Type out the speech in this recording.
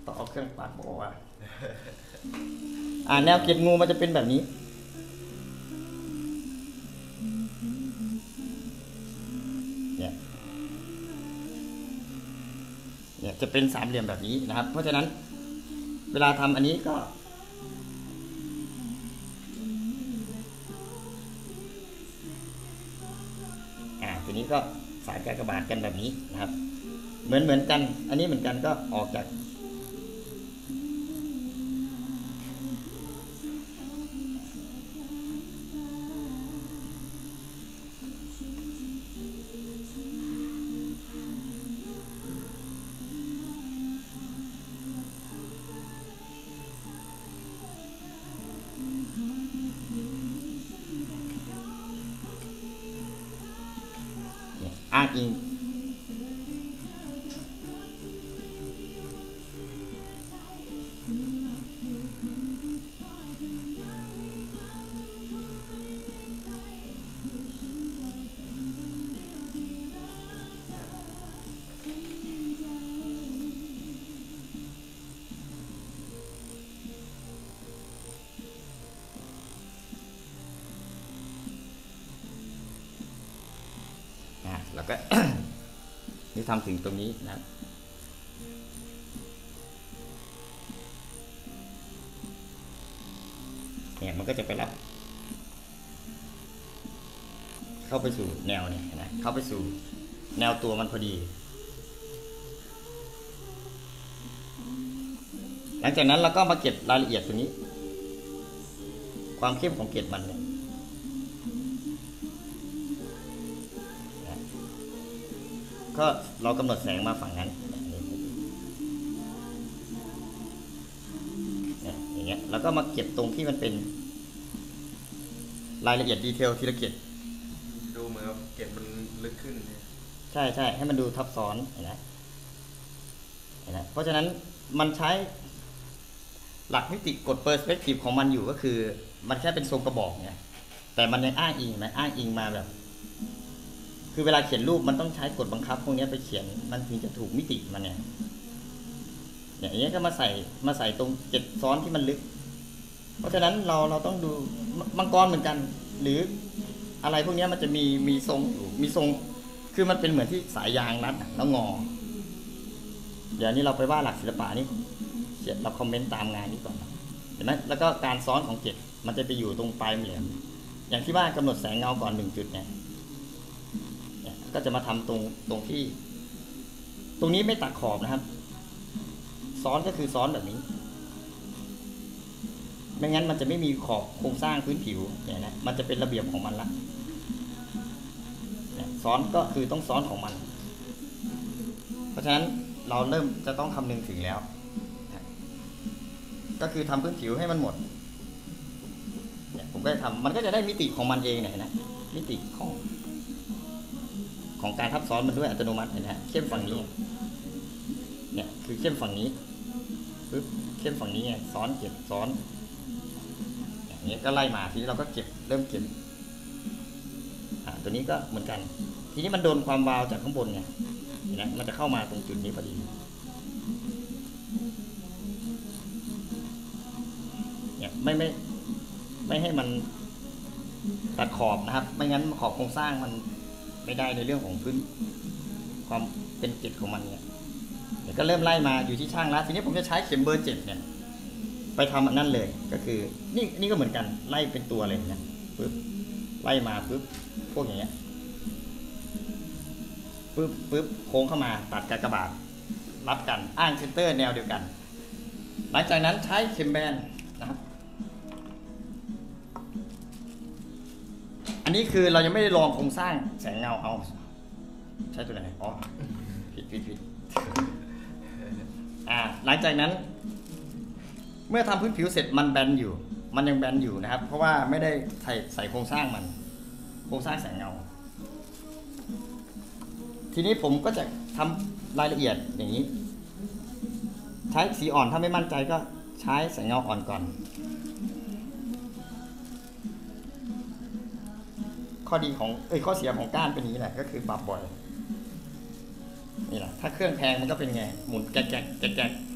ต้องเอาเครื่องปัดบอกว่าแนวเกล็ดงูมันจะเป็นแบบนี้เนี่ยจะเป็นสามเหลี่ยมแบบนี้นะครับเพราะฉะนั้นเวลาทำอันนี้ก็ทีนี้ก็สายกากบาทกันแบบนี้นะครับเหมือนกันอันนี้เหมือนกันก็ออกจากอ้างอิงแล้วก็ นี่ทำถึงตรงนี้นะครับเนี่ยมันก็จะไปรับเข้าไปสู่แนวเนี่ยนะเข้าไปสู่แนวตัวมันพอดีหลังจากนั้นเราก็มาเก็บรายละเอียดตัวนี้ความเข้มของเกล็ดมันเนี่ยก็เรากำหนดแสงมาฝั่งนั้นอย่างเงี้ยแล้วก็มาเก็บตรงที่มันเป็นรายละเอียดดีเทลทีละเกล็ดดูเหมือนเกล็ดมันลึกขึ้นใช่ให้มันดูทับซ้อนเห็นไหมเพราะฉะนั้นมันใช้หลักมิติกฎเปอร์สเปกทีฟของมันอยู่ก็คือมันแค่เป็นทรงกระบอกเนี่ยแต่มันยังอ้างอิงอ้างอิงมาแบบคือเวลาเขียนรูปมันต้องใช้กฎบังคับพวกนี้ไปเขียนมันถึงจะถูกมิติมันเนี่ยอย่างนี้ก็มาใส่ตรงเกล็ดซ้อนที่มันลึกเพราะฉะนั้นเราต้องดูมังกรเหมือนกันหรืออะไรพวกนี้มันจะมีทรงอยู่มีทรงคือมันเป็นเหมือนที่สายยางรัดแล้วงอเดี๋ยวนี้เราไปว่าหลักศิลปะนี่เราคอมเมนต์ตามงานนี้ก่อนเห็นไหมแล้วก็การซ้อนของเกล็ดมันจะไปอยู่ตรงปลายเหลี่ยมอย่างที่ว่ากำหนดแสงเงาก่อน1 จุดเนี่ยก็จะมาทำตรงที่ตรงนี้ไม่ตัดขอบนะครับซ้อนก็คือซ้อนแบบนี้ไม่งั้นมันจะไม่มีขอบโครงสร้างพื้นผิวเนี่ยนะมันจะเป็นระเบียบของมันละซ้อนก็คือต้องซ้อนของมันเพราะฉะนั้นเราเริ่มจะต้องคำนึงถึงแล้วก็คือทำพื้นผิวให้มันหมดเนี่ยผมก็จะทำมันก็จะได้มิติของมันเองเนี่ยนะมิติของการทับซ้อนมันด้วยอัตโนมัตินะฮะเข้มฝั่งนี้เนี่ยคือเข้มฝั่งนี้ปึ๊บเข้มฝั่งนี้ไงซ้อนเก็บซ้อนอย่างนี้ก็ไล่มาทีนี้เราก็เก็บเริ่มเก็บตัวนี้ก็เหมือนกันทีนี้มันโดนความวาวจากข้างบนไงนะมันจะเข้ามาตรงจุดนี้พอดีเนี่ยไม่ให้มันตัดขอบนะครับไม่งั้นขอบโครงสร้างมันไม่ได้ในเรื่องของพื้นความเป็นเกล็ดของมันเนี่ยเดี๋ยวก็เริ่มไล่มาอยู่ที่ช่างแล้วทีนี้ผมจะใช้เข็มเบอร์ 7เนี่ยไปทำอันนั้นเลยก็คือนี่ก็เหมือนกันไล่เป็นตัวเลยนะปึ๊บไล่มาปึ๊บพวกอย่างเงี้ยปึ๊บโค้งเข้ามาตัดกากบาทรับกันอ้างเซนเตอร์แนวเดียวกันหลังจากนั้นใช้เข็มแบนนะครับอันนี้คือเรายังไม่ได้ลองโครงสร้างแสงเงาเอาใช้ตัวไหนอ๋อผิดหลังจากนั้นเมื่อทำพื้นผิวเสร็จมันแบนอยู่มันยังแบนอยู่นะครับเพราะว่าไม่ได้ใส่โครงสร้างมันโครงสร้างแสงเงาทีนี้ผมก็จะทำรายละเอียดอย่างนี้ใช้สีอ่อนถ้าไม่มั่นใจก็ใช้แสงเงาอ่อนก่อนข้อดีของข้อเสียของก้านเป็นอย่างนี้แหละก็คือปรับบ่อยนี่แหละถ้าเครื่องแพงมันก็เป็นไงหมุนแก๊ก